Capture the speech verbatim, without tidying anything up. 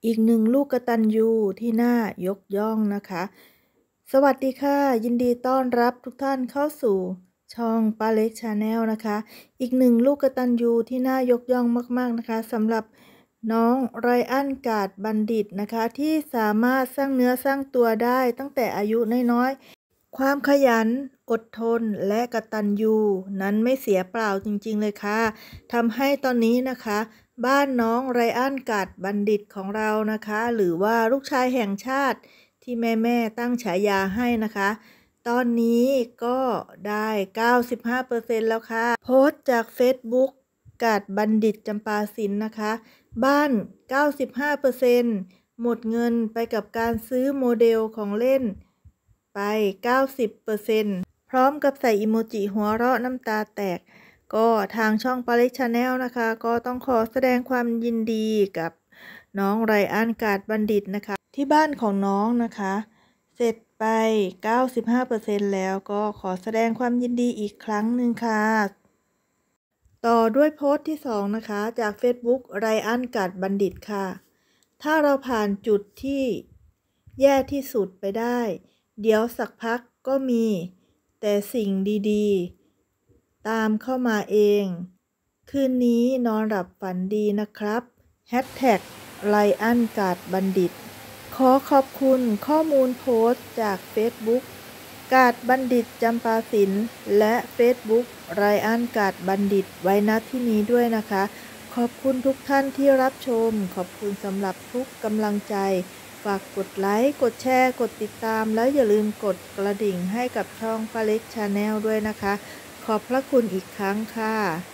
อีกหนึ่งลูกกตัญญูที่น่ายกย่องนะคะ สวัสดีค่ะ ยินดีต้อนรับทุกท่านเข้าสู่ช่องป้าเล็กชาแนลนะคะ อีกหนึ่งลูกกตัญญูที่น่ายกย่องมากๆนะคะสำหรับน้องไรอันกาดบัณฑิตนะคะ ที่สามารถสร้างเนื้อสร้างตัวได้ตั้งแต่อายุน้อยๆความขยันอดทนและกตัญญูนั้นไม่เสียเปล่าจริงๆเลยค่ะทำให้ตอนนี้นะคะบ้านน้องไรอันกาดบัณฑิตของเรานะคะหรือว่าลูกชายแห่งชาติที่แม่ๆตั้งฉายาให้นะคะตอนนี้ก็ได้ เก้าสิบห้าเปอร์เซ็นต์ แล้วค่ะโพสต์จาก Facebook กาดบัณฑิตจำปาสินนะคะบ้าน เก้าสิบห้าเปอร์เซ็นต์ หมดเงินไปกับการซื้อโมเดลของเล่นไป เก้าสิบเปอร์เซ็นต์ พร้อมกับใส่อิโมจิหัวเราะน้ำตาแตกก็ทางช่องป้าเล็กชาแนลนะคะก็ต้องขอแสดงความยินดีกับน้องไรอันกาดบัณฑิตนะคะที่บ้านของน้องนะคะเสร็จไป เก้าสิบห้าเปอร์เซ็นต์ แล้วก็ขอแสดงความยินดีอีกครั้งหนึ่งค่ะต่อด้วยโพสต์ที่สองนะคะจาก Facebook ไรอันกาดบัณฑิตค่ะถ้าเราผ่านจุดที่แย่ที่สุดไปได้เดี๋ยวสักพักก็มีแต่สิ่งดีๆตามเข้ามาเองคืนนี้นอนหลับฝันดีนะครับแฮชแท็กไรอันกาดบัณฑิตขอขอบคุณข้อมูลโพสต์จาก Facebook กาดบัณฑิตจำปาสินและ Facebook ไรอันกาดบัณฑิตไว้ณที่นี้ด้วยนะคะขอบคุณทุกท่านที่รับชมขอบคุณสำหรับทุกกำลังใจฝากกดไลค์กดแชร์กดติดตามแล้วอย่าลืมกดกระดิ่งให้กับช่องป้าเล็กชาแนลด้วยนะคะขอบพระคุณอีกครั้งค่ะ